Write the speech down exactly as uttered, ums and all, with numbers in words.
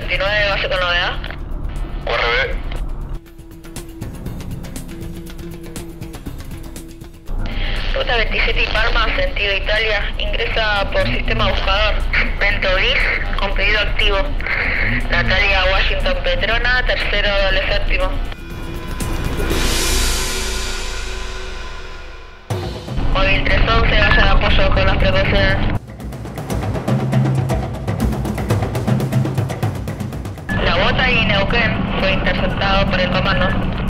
veintinueve, base con novedad. U R B. Ruta veintisiete y Palma, sentido Italia, ingresa por sistema buscador. Vento gris, con pedido activo. Natalia Washington Petrona, tercero doble séptimo. Móvil tres once, vaya de apoyo con las precauciones. La bota y Neuquén fue interceptado por el comando.